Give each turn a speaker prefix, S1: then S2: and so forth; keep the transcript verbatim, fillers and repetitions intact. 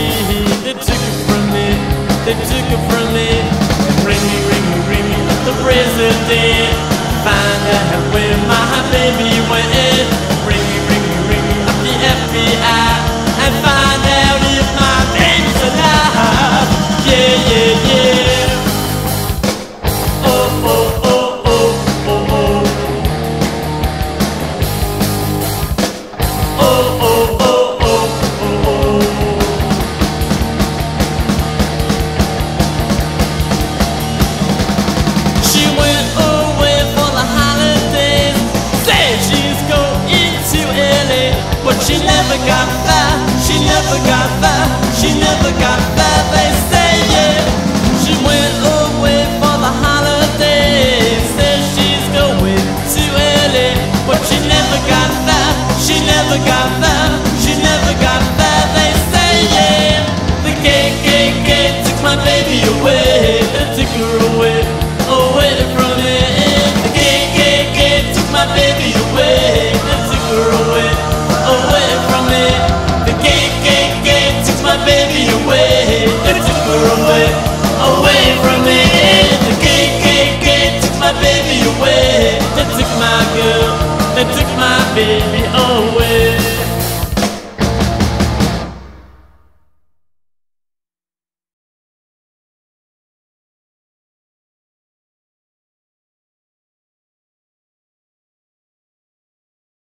S1: They took it from me, they took it from me. Ring me, ring me, ring me up the president. Find out where my baby went. Ring me, ring me, ring me up the F B I and find out if my baby's alive. Yeah, yeah, yeah. Oh, oh, oh, oh, oh, oh. Oh, oh, oh, oh, oh, oh. She went away for the holidays, said she's going to L A, but she never got back, she never got back, she never got back, they say, yeah. She went away for the holidays, said she's going to L A, but she never got back, she never got back, she never got back, they say, yeah. The K K K took my baby away, they took her away, away from me. The K K K took my baby away, they took her away, away from me. The K K K took my baby